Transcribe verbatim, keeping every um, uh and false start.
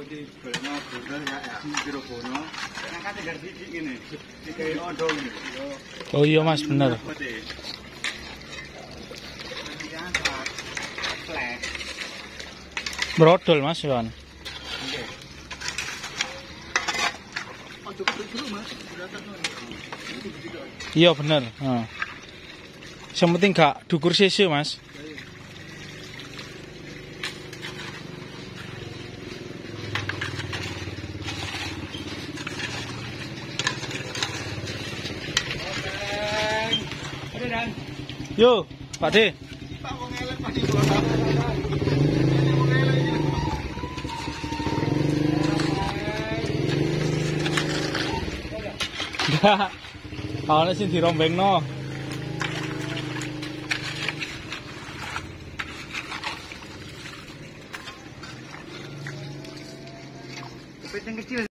di belakang bundel ya ya kira kono. Karena kan tinggal sithik ngene. Dikai odong gitu. Oh iya Mas, bener. Brodol Mas Yon. Iya bener. Heeh. Yang penting gak dukur sisi Mas. Yo, Pak D. Enggak. Awalnya sih dirombengno. Kepiting kecil.